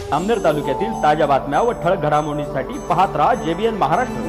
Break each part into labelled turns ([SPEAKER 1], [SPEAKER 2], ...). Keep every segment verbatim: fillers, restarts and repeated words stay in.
[SPEAKER 1] जामनेर तालुक्यातील ताज्या बातम्या व ठळक घडामोडींसाठी पाहत राहा जेबीएन महाराष्ट्र।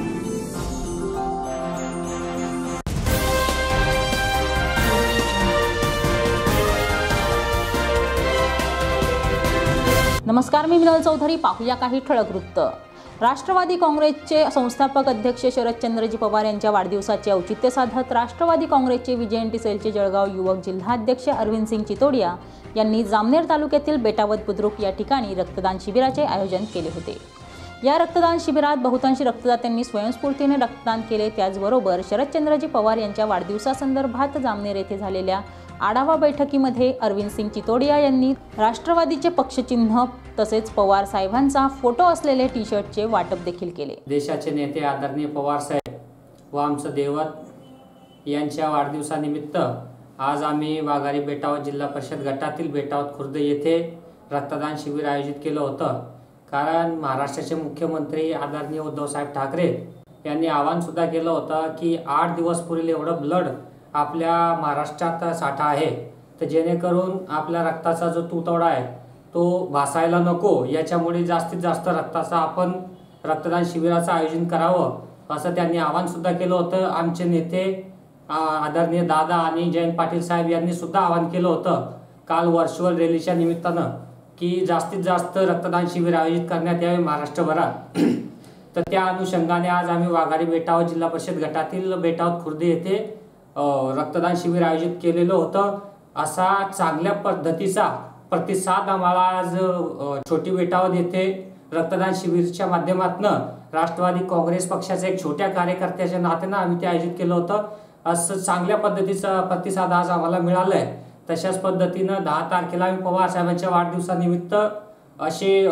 [SPEAKER 2] नमस्कार, मी मिनल चौधरी। पाहूया काही ठळक वृत्त। राष्ट्रवादी काँग्रेसचे संस्थापक अध्यक्ष शरदचंद्रजी पवार यांच्या वाढदिवसाचे औचित्य साधत राष्ट्रवादी काँग्रेसचे विजयंती सेलचे जळगाव युवक जिल्हाध्यक्ष अरविंद सिंग चितोडिया यांनी जामनेर तालुक्यातील बेटावद बुद्रुक या ठिकाणी रक्तदान शिबिराचे आयोजन केले होते। या रक्तदान शिबिरात बहुतांशी रक्तदात्यांनी स्वयंस्फूर्तीने रक्तदान केले। त्याचबरोबर शरदचंद्रजी पवार यांच्या वाढदिवसासंदर्भात जामनेर येथे झालेल्या आढावा बैठकीमध्ये अरविंद सिंग चितोडिया यांनी राष्ट्रवादीचे पक्षचिन्ह तसेच पवार साहेबांचा फोटो असलेले टी शर्टचे वाटप देखील केले।
[SPEAKER 3] देशाचे नेते आदरणीय पवार साहेब व आमचं दैवत यांच्या वाढदिवसानिमित्त आज आम्ही वाघारी बेटावद जिल्हा परिषद गटातील बेटावद खुर्द येथे रक्तदान शिबिर आयोजित केलं होतं। कारण महाराष्ट्राचे मुख्यमंत्री आदरणीय उद्धव साहेब ठाकरे यांनी आवाहन सुद्धा केलं होतं की आठ दिवस पुरेल एवढं ब्लड आपल्या महाराष्ट्रात साठा आहे, तर जेणेकरून आपल्या रक्ताचा जो तुटवडा आहे तो भासायला नको, याच्यामुळे जास्तीत जास्त रक्ताचा आपण रक्तदान शिबिराचं आयोजन करावं असं त्यांनी आवाहन सुद्धा केलं होतं। आमचे नेते आदरणीय दादा आणि जयंत पाटील साहेब यांनी सुद्धा आवाहन केलं होतं काल व्हर्च्युअल रॅलीच्या निमित्तानं की जास्तीत जास्त रक्तदान शिबिर आयोजित करण्यात यावे महाराष्ट्रभरात। तर त्या अनुषंगाने आज आम्ही वाघारी बेटावद जिल्हा परिषद गटातील बेटावद खुर्द येथे रक्तदान शिबिर आयोजित केलेलं होतं। असा चांगल्या पद्धतीचा प्रतिसाद आम्हाला आज छोटी बेटावद येथे रक्तदान शिबिरच्या माध्यमातून राष्ट्रवादी काँग्रेस पक्षाच्या एक छोट्या कार्यकर्त्याच्या नात्यानं आम्ही ते आयोजित केलं होतं। असं चांगल्या पद्धतीचा प्रतिसाद आज आम्हाला मिळाला आहे। तशाच पद्धतीनं दहा तारखेला आम्ही पवार साहेबांच्या वाढदिवसानिमित्त असे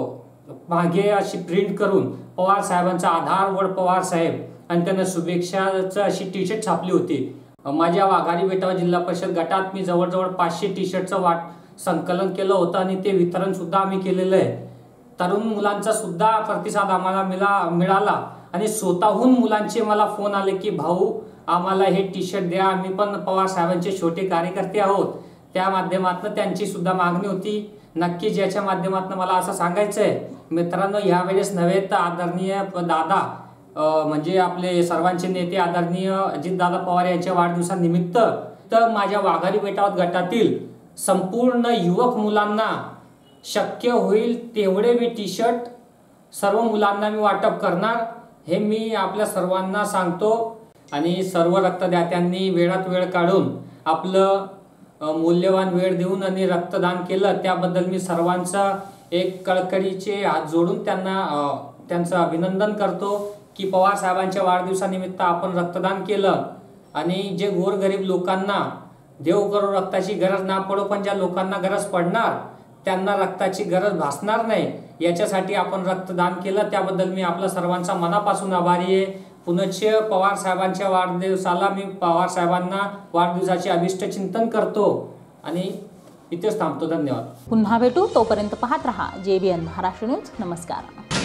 [SPEAKER 3] मागे अशी प्रिंट करून पवार साहेबांचा आधार वड पवार साहेब आणि त्यांना शुभेच्छाचं अशी टी शर्ट छापली होती। माझ्या वाघारी बेटावद जिल्हा परिषद गटात मी जवळजवळ पाचशे टी शर्टचं वाट संकलन केलं होतं आणि ते वितरण सुद्धा आम्ही केलेलं आहे। तरुण मुलांचा सुद्धा प्रतिसाद आम्हाला मिळा मिळाला आणि स्वतःहून मुलांचे मला फोन आले की भाऊ आम्हाला हे टी शर्ट द्या, आम्ही पण पवार साहेबांचे छोटे कार्यकर्ते आहोत। त्या माध्यमातून त्यांची सुद्धा मागणी होती। नक्कीच याच्या माध्यमातून मला असं सांगायचं आहे मित्रांनो, यावेळेस नव्हे तर आदरणीय दादा म्हणजे आपले सर्वांचे नेते आदरणीय अजितदादा पवार यांच्या वाढदिवसानिमित्त तर माझ्या वाघारी बेटावद गटातील संपूर्ण युवक मुलांना शक्य होईल तेवढे मी टी शर्ट सर्व मुलांना मी वाटप करणार हे मी आपल्या सर्वांना सांगतो। आणि सर्व रक्तदात्यांनी वेळात वेळ काढून आपलं मूल्यवान वेळ देऊन आणि रक्तदान केलं त्याबद्दल मी सर्वांचा एक कळकळीचे हात जोडून त्यांना त्यांचं अभिनंदन करतो की पवार साहेबांच्या वाढदिवसानिमित्त आपण रक्तदान केलं। आणि जे गोरगरीब लोकांना देव करो रक्ताची गरज ना पडो, पण ज्या लोकांना गरज पडणार त्यांना रक्ताची गरज भासणार नाही याच्यासाठी आपण रक्तदान केलं, त्याबद्दल मी आपल्या सर्वांचा मनापासून आभारी आहे। पुनश्च पवार साहेबांच्या वाढदिवसाला मी पवार साहेबांना वाढदिवसाचे अभिष्ट चिंतन करतो आणि इथेच थांबतो। धन्यवाद।
[SPEAKER 2] पुन्हा भेटू, तोपर्यंत पाहत रहा जेबीएन महाराष्ट्र न्यूज। नमस्कार।